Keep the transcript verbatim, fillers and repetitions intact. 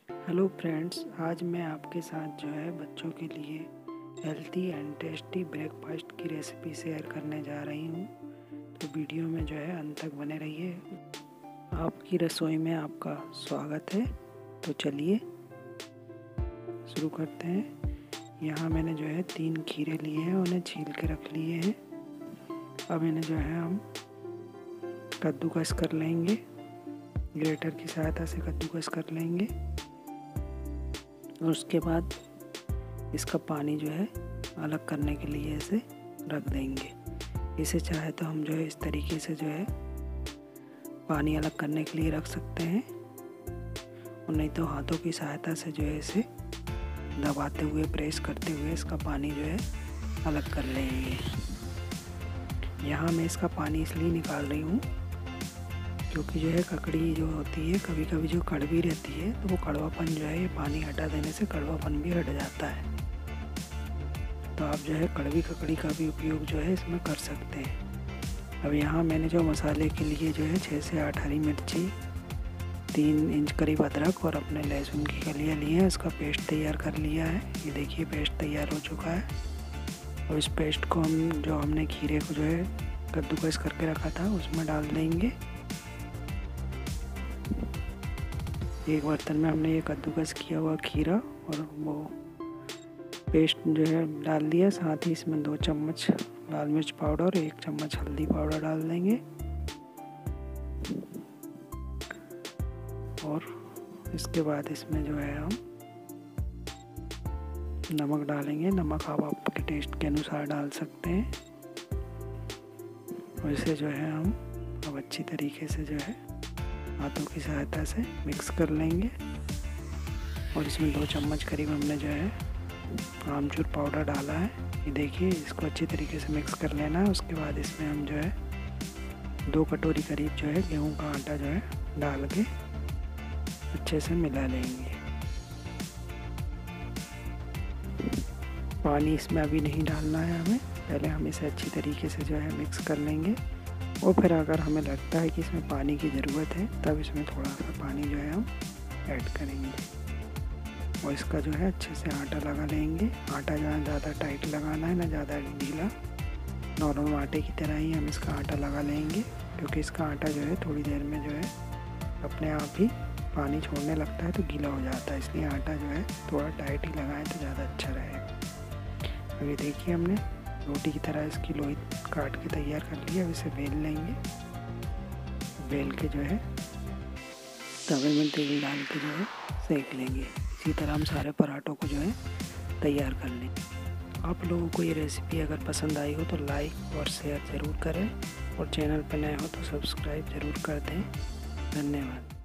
Hello friends, आज मैं आपके साथ जो है बच्चों के लिए हेल्थी एंड टेस्टी ब्रेकफास्ट की रेसिपी शेयर करने जा रही हूँ। तो वीडियो में जो है अंत तक बने रहिए। आपकी रसोई में आपका स्वागत है। तो चलिए शुरू करते हैं। यहाँ मैंने जो है तीन खीरे लिए हैं, उन्हें छील के रख लिए हैं। अब इन्हें जो है हम कद्दूकस कर लेंगे, ग्रेटर की सहायता से कद्दूकस कर लेंगे। और उसके बाद इसका पानी जो है अलग करने के लिए इसे रख देंगे। इसे चाहे तो हम जो है इस तरीके से जो है पानी अलग करने के लिए रख सकते हैं, और नहीं तो हाथों की सहायता से जो है इसे दबाते हुए, प्रेस करते हुए इसका पानी जो है अलग कर लेंगे। यहाँ मैं इसका पानी इसलिए निकाल रही हूँ क्योंकि जो है ककड़ी जो होती है कभी कभी जो कड़वी रहती है, तो वो कड़वापन जो है ये पानी हटा देने से कड़वापन भी हट जाता है। तो आप जो है कड़वी ककड़ी का भी उपयोग जो है इसमें कर सकते हैं। अब यहाँ मैंने जो मसाले के लिए जो है छः से आठ हरी मिर्ची, तीन इंच करीब अदरक और अपने लहसुन की कलियाँ ली हैं, इसका पेस्ट तैयार कर लिया है। ये देखिए पेस्ट तैयार हो चुका है। और इस पेस्ट को हम जो हमने खीरे को जो है कद्दूकस करके रखा था उसमें डाल देंगे। एक बर्तन में हमने ये कद्दूकस किया हुआ खीरा और वो पेस्ट जो है डाल दिया। साथ ही इसमें दो चम्मच लाल मिर्च पाउडर और एक चम्मच हल्दी पाउडर डाल देंगे। और इसके बाद इसमें जो है हम नमक डालेंगे। नमक आप आपके टेस्ट के अनुसार डाल सकते हैं। और इसे जो है हम अब अच्छी तरीके से जो है हाथों की सहायता से मिक्स कर लेंगे। और इसमें दो चम्मच करीब हमने जो है आमचूर पाउडर डाला है। ये देखिए, इसको अच्छी तरीके से मिक्स कर लेना है। उसके बाद इसमें हम जो है दो कटोरी करीब जो है गेहूं का आटा जो है डाल के अच्छे से मिला लेंगे। पानी इसमें अभी नहीं डालना है हमें, पहले हम इसे अच्छी तरीके से जो है मिक्स कर लेंगे। और फिर अगर हमें लगता है कि इसमें पानी की ज़रूरत है तब इसमें थोड़ा सा पानी जो है हम ऐड करेंगे। और इसका जो है अच्छे से आटा लगा लेंगे। आटा जो है ज़्यादा टाइट लगाना है, ना ज़्यादा ढीला। नॉर्मल आटे की तरह ही हम इसका आटा लगा लेंगे, क्योंकि इसका आटा जो है थोड़ी देर में जो है अपने आप ही पानी छोड़ने लगता है तो गीला हो जाता है। इसलिए आटा जो है थोड़ा टाइट ही लगाएं तो ज़्यादा अच्छा रहेगा। अभी देखिए हमने रोटी की तरह इसकी लोई काट के तैयार कर लिया। अब इसे बेल लेंगे। बेल के जो है तवे में तेल डाल के जो है सेक लेंगे। इसी तरह हम सारे पराठों को जो है तैयार कर लेंगे। आप लोगों को ये रेसिपी अगर पसंद आई हो तो लाइक और शेयर ज़रूर करें, और चैनल पर नए हो तो सब्सक्राइब ज़रूर कर दें। धन्यवाद।